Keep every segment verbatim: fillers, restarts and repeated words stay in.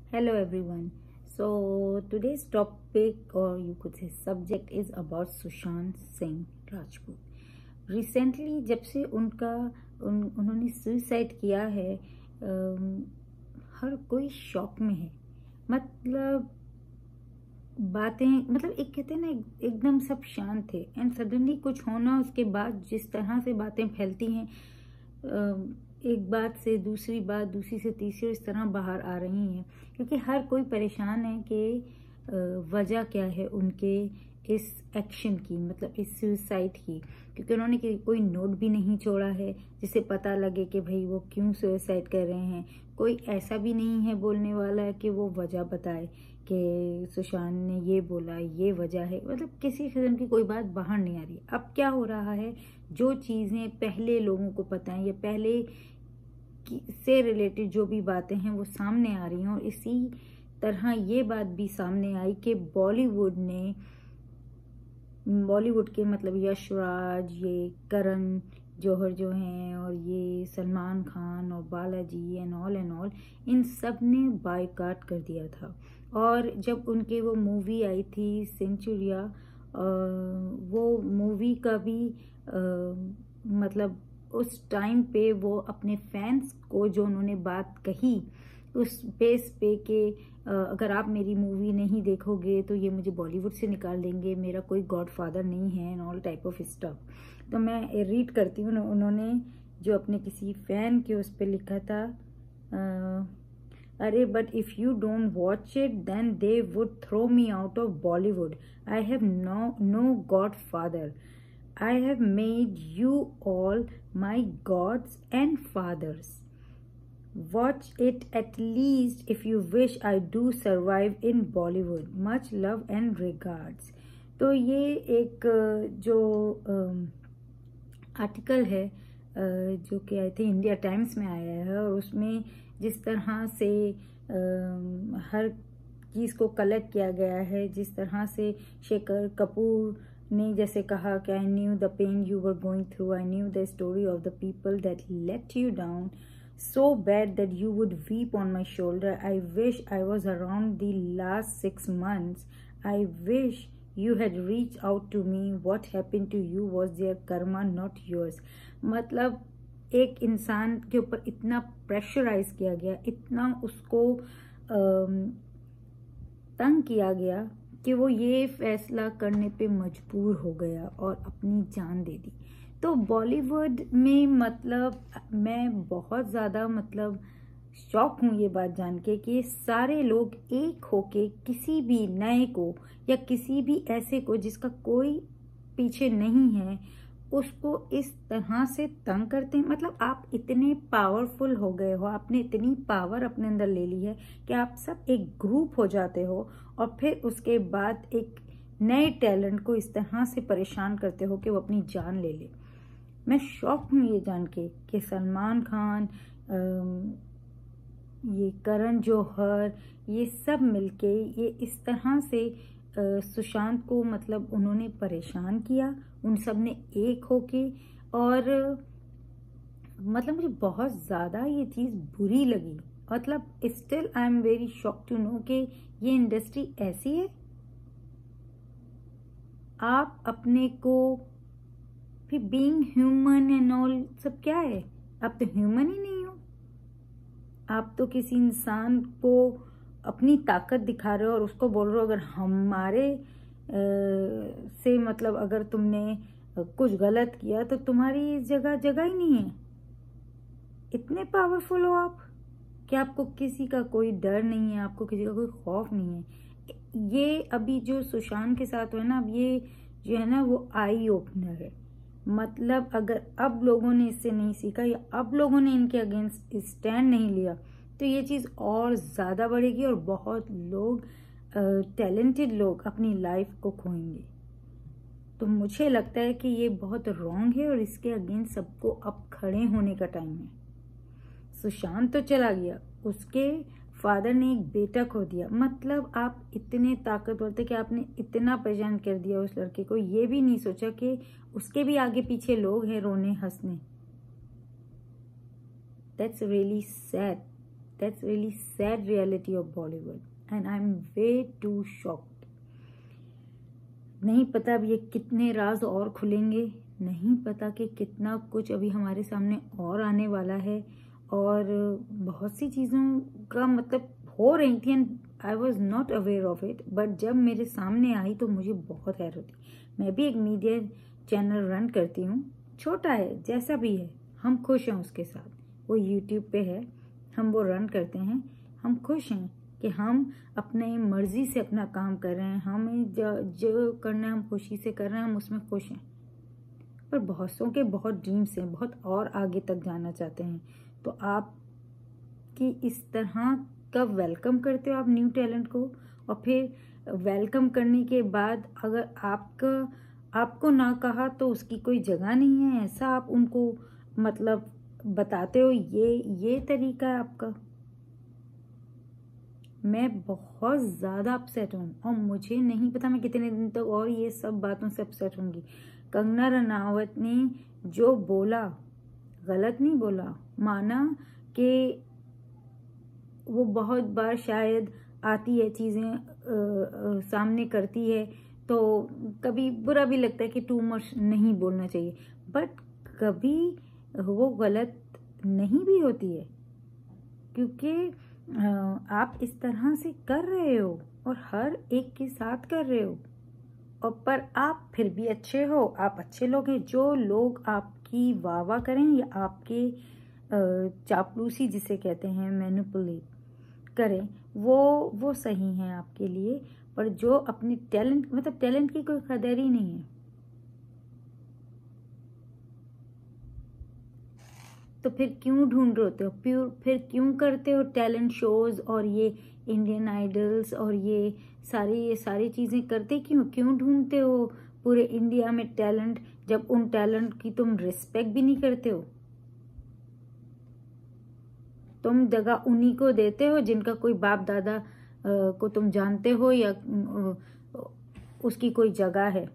Hello everyone. So today's topic, or you could say subject, is about Sushant Singh Rajput. Recently जब से उनका उन उन्होंने सुसाइड किया है, अम, हर कोई शॉक में है. मतलब बातें, मतलब एक कहते हैं ना, एक, एकदम सब शांत थे एंड सडनली कुछ होना, उसके बाद जिस तरह से बातें फैलती हैं, अम, एक बात से दूसरी बात, दूसरी से तीसरी, इस तरह बाहर आ रही हैं. क्योंकि हर कोई परेशान है कि वजह क्या है उनके इस एक्शन की, मतलब इस सुसाइड की. क्योंकि उन्होंने कोई नोट भी नहीं छोड़ा है जिससे पता लगे कि भाई वो क्यों सुसाइड कर रहे हैं. कोई ऐसा भी नहीं है बोलने वाला कि वो वजह बताए कि सुशांत ने ये बोला, ये वजह है. मतलब किसी किस्म की कोई बात बाहर नहीं आ रही. अब क्या हो रहा है, जो चीज़ें पहले लोगों को पता है या पहले से रिलेटेड जो भी बातें हैं वो सामने आ रही हैं, और इसी तरह ये बात भी सामने आई कि बॉलीवुड ने बॉलीवुड के मतलब यश राज, ये करण जौहर जो हैं, और ये सलमान खान और Balaji and all and all, इन सब ने बायकॉट कर दिया था. और जब उनके वो मूवी आई थी सेंचुरिया, वो मूवी का भी आ, मतलब उस टाइम पे वो अपने फैंस को जो उन्होंने बात कही उस बेस पे कि अगर आप मेरी मूवी नहीं देखोगे तो ये मुझे बॉलीवुड से निकाल देंगे, मेरा कोई गॉडफादर नहीं है and all type of stuff. तो मैं रीड करती हूँ. उन्होंने जो अपने किसी फैन के उस पर लिखा था, अरे but if you don't watch it then they would throw me out of Bollywood. I have no no godfather. I have made you all my gods and fathers. Watch it at least if you wish I do survive in Bollywood. Much love and regards. तो ये एक जो article है जो कि I think India times में आया है, और उसमें जिस तरह से हर चीज़ को कलेक्ट किया गया है, जिस तरह से शेखर कपूर ने जैसे कहा कि I knew the pain you were going through, I knew the story of the people that let you down so bad that you would weep on my shoulder. I wish I was around the last six months. I wish you had reach out to me. What happen to you was their karma not yours. मतलब एक इंसान के ऊपर इतना pressurise किया गया, इतना उसको तंग किया गया कि वो ये फैसला करने पे मजबूर हो गया और अपनी जान दे दी. तो बॉलीवुड में मतलब मैं बहुत ज़्यादा मतलब शॉक हूँ ये बात जान के कि सारे लोग एक होके किसी भी नए को या किसी भी ऐसे को जिसका कोई पीछे नहीं है उसको इस तरह से तंग करते हैं. मतलब आप इतने पावरफुल हो गए हो, आपने इतनी पावर अपने अंदर ले ली है कि आप सब एक ग्रुप हो जाते हो और फिर उसके बाद एक नए टैलेंट को इस तरह से परेशान करते हो कि वो अपनी जान ले ले. मैं शॉक हूँ ये जान के कि सलमान खान, ये करण जौहर, ये सब मिलके ये इस तरह से सुशांत को मतलब उन्होंने परेशान किया. उन सब ने एक होके, और मतलब मुझे बहुत ज़्यादा ये चीज़ बुरी लगी. मतलब still I am very shock to know कि ये इंडस्ट्री ऐसी है. आप अपने को फिर बीइंग ह्यूमन एंड ऑल सब क्या है, आप तो ह्यूमन ही नहीं हो. आप तो किसी इंसान को अपनी ताकत दिखा रहे हो और उसको बोल रहे हो अगर हमारे आ, से मतलब अगर तुमने कुछ गलत किया तो तुम्हारी जगह जगह ही नहीं है. इतने पावरफुल हो आप कि आपको किसी का कोई डर नहीं है, आपको किसी का कोई खौफ नहीं है. ये अभी जो सुशांत के साथ हुआ ना, अब ये जो है ना वो आई ओपनर है. मतलब अगर अब लोगों ने इससे नहीं सीखा या अब लोगों ने इनके अगेंस्ट स्टैंड नहीं लिया तो ये चीज़ और ज़्यादा बढ़ेगी और बहुत लोग टैलेंटेड लोग अपनी लाइफ को खोएंगे. तो मुझे लगता है कि ये बहुत रॉन्ग है और इसके अगेंस्ट सबको अब खड़े होने का टाइम है. सुशांत तो चला गया, उसके फादर ने एक बेटा खो दिया. मतलब आप इतने ताकतवर थे कि आपने इतना परेशान कर दिया उस लड़के को, ये भी नहीं सोचा कि उसके भी आगे पीछे लोग हैं रोने हंसने. That's really sad. That's really sad reality of Bollywood, and I'm way too shocked. नहीं पता अब ये कितने राज और खुलेंगे, नहीं पता कि कितना कुछ अभी हमारे सामने और आने वाला है, और बहुत सी चीज़ों का मतलब हो रही थी and I was not aware of it, but जब मेरे सामने आई तो मुझे बहुत हैरत हुई. मैं भी एक मीडिया चैनल रन करती हूँ, छोटा है जैसा भी है, हम खुश हैं उसके साथ. वो यूट्यूब पे है, हम वो रन करते हैं, हम खुश हैं कि हम अपने मर्जी से अपना काम कर रहे हैं, हमें जो, जो करना है हम खुशी से कर रहे हैं, हम उसमें खुश हैं. पर बहुत सौ के बहुत ड्रीम्स हैं, बहुत और आगे तक जाना चाहते हैं. तो आप कि इस तरह कब वेलकम करते हो आप न्यू टैलेंट को, और फिर वेलकम करने के बाद अगर आपका आपको ना कहा तो उसकी कोई जगह नहीं है, ऐसा आप उनको मतलब बताते हो. ये ये तरीका है आपका. मैं बहुत ज़्यादा अपसेट हूँ और मुझे नहीं पता मैं कितने दिन तक और ये सब बातों से अपसेट होंगी. कंगना रनावत ने जो बोला गलत नहीं बोला, माना कि वो बहुत बार शायद आती है चीज़ें सामने करती है तो कभी बुरा भी लगता है कि टू मच नहीं बोलना चाहिए, बट कभी वो गलत नहीं भी होती है, क्योंकि आप इस तरह से कर रहे हो और हर एक के साथ कर रहे हो, और पर आप फिर भी अच्छे हो, आप अच्छे लोग हैं. जो लोग आपकी वाह वाह करें या आपके चापलूसी जिसे कहते हैं मैनिपुलेट करें, वो वो सही हैं आपके लिए. पर जो अपने टैलेंट मतलब टैलेंट की कोई कदर ही नहीं है. तो फिर क्यों ढूंढ रहे हो, फिर फिर क्यों करते हो टैलेंट शोज और ये इंडियन आइडल्स और ये सारी ये सारी चीज़ें करते क्यों क्यों ढूंढते हो पूरे इंडिया में टैलेंट, जब उन टैलेंट की तुम रिस्पेक्ट भी नहीं करते हो. तुम जगह उन्हीं को देते हो जिनका कोई बाप दादा को तुम जानते हो या उसकी कोई जगह है.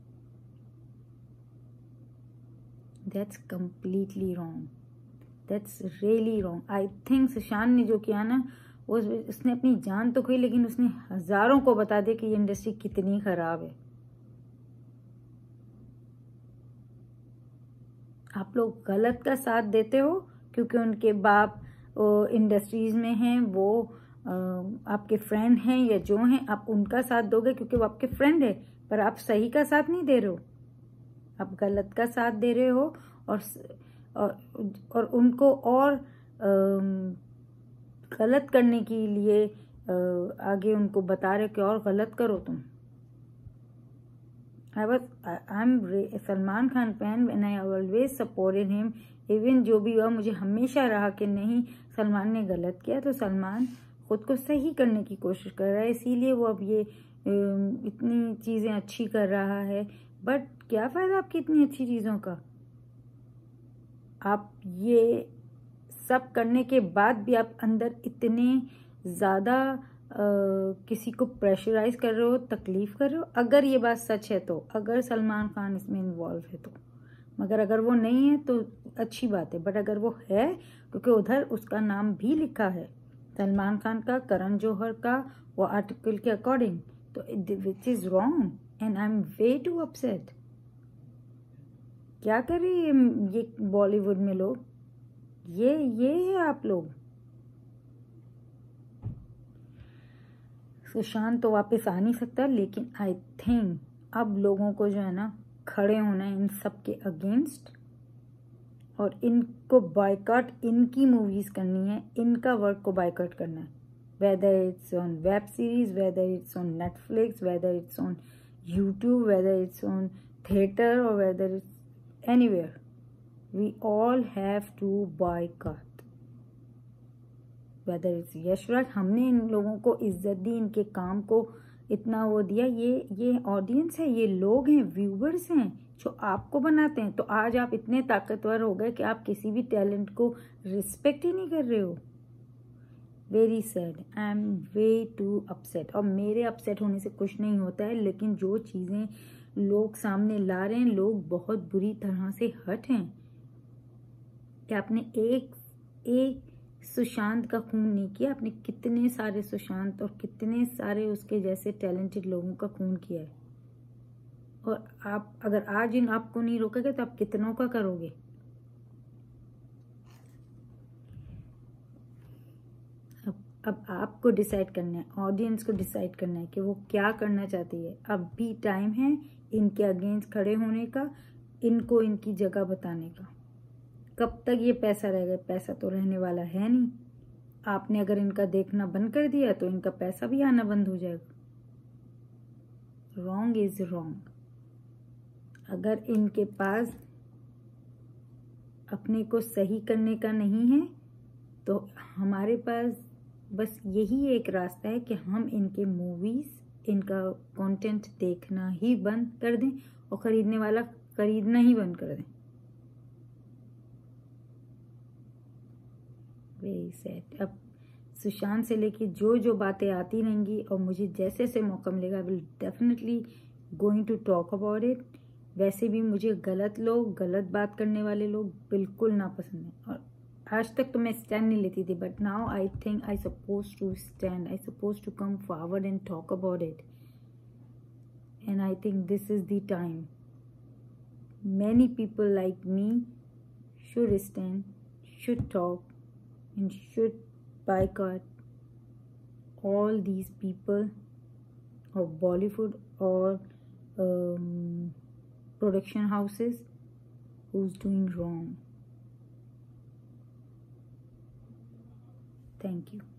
That's completely wrong. That's really wrong. I think Sushant ने जो किया ना, वो उसने अपनी जान तो खोई, लेकिन उसने हजारों को बता दिया कि ये इंडस्ट्री कितनी खराब है. आप लोग गलत का साथ देते हो क्योंकि उनके बाप इंडस्ट्रीज में हैं, वो आ, आपके फ्रेंड हैं या जो हैं, आप उनका साथ दोगे क्योंकि वो आपके फ्रेंड है, पर आप सही का साथ नहीं दे रहे हो, आप गलत का साथ दे रहे हो. और और, और उनको और गलत करने के लिए आ, आगे उनको बता रहे हो कि और गलत करो तुम. I was I am Salman Khan fan and I always supported him. Even जो भी हुआ मुझे हमेशा रहा कि नहीं, सलमान ने गलत किया तो सलमान खुद को सही करने की कोशिश कर रहा है, इसीलिए वो अब ये इतनी चीज़ें अच्छी कर रहा है. बट क्या फ़ायदा आपकी इतनी अच्छी चीज़ों का, आप ये सब करने के बाद भी आप अंदर इतने ज़्यादा किसी को प्रेशराइज कर रहे हो, तकलीफ कर रहे हो. अगर ये बात सच है तो, अगर सलमान खान इसमें इन्वॉल्व है तो, मगर अगर वो नहीं है तो अच्छी बात है. बट अगर वो है, क्योंकि उधर उसका नाम भी लिखा है सलमान खान का, करण जौहर का, वो आर्टिकल के अकॉर्डिंग, तो which is wrong and I am way too upset. क्या कर रहे हैं ये बॉलीवुड में लोग, ये ये है आप लोग. सुशांत तो वापस आ नहीं सकता, लेकिन आई थिंक अब लोगों को जो है ना खड़े होना है इन सब के अगेंस्ट, और इनको बायकॉट, इनकी मूवीज करनी है, इनका वर्क को बायकॉट करना है. Whether it's on web series, whether it's on Netflix, whether it's on YouTube, whether it's on theatre, और whether it's anywhere, we all have to boycott. Whether it's Yashraj, हमने इन लोगों को इज्जत दी, इनके काम को इतना वो दिया. ये ये ऑडियंस है, ये लोग हैं, व्यूवर्स हैं जो आपको बनाते हैं. तो आज आप इतने ताकतवर हो गए कि आप किसी भी टैलेंट को रिस्पेक्ट ही नहीं कर रहे हो. Very sad. I am way too upset. और मेरे अपसेट होने से कुछ नहीं होता है, लेकिन जो चीज़ें लोग सामने ला रहे हैं, लोग बहुत बुरी तरह से हर्ट हैं. कि आपने एक एक सुशांत का खून नहीं किया, आपने कितने सारे सुशांत और कितने सारे उसके जैसे टैलेंटेड लोगों का खून किया है। और आप अगर आज इन आपको नहीं रोकेंगे तो आप कितनों का करोगे। अब अब आपको डिसाइड करना है, ऑडियंस को डिसाइड करना है कि वो क्या करना चाहती है। अब भी टाइम है इनके अगेंस्ट खड़े होने का, इनको इनकी जगह बताने का। कब तक ये पैसा रहेगा? पैसा तो रहने वाला है नहीं। आपने अगर इनका देखना बंद कर दिया तो इनका पैसा भी आना बंद हो जाएगा। Wrong is wrong. अगर इनके पास अपने को सही करने का नहीं है तो हमारे पास बस यही एक रास्ता है कि हम इनके मूवीज, इनका कंटेंट देखना ही बंद कर दें और खरीदने वाला खरीदना ही बंद कर दें। Very sad. अब सुशांत से लेके जो जो बातें आती रहेंगी और मुझे जैसे जैसे मौका मिलेगा, I will definitely going to talk about it. वैसे भी मुझे गलत लोग, गलत बात करने वाले लोग बिल्कुल नापसंद हैं। और आज तक तो मैं स्टैंड नहीं लेती थी, but now I think I suppose to stand, I suppose to come forward and talk about it, and I think this is the time. Many people like me should stand, should talk, and should boycott all these people of Bollywood or um, production houses who's doing wrong. Thank you.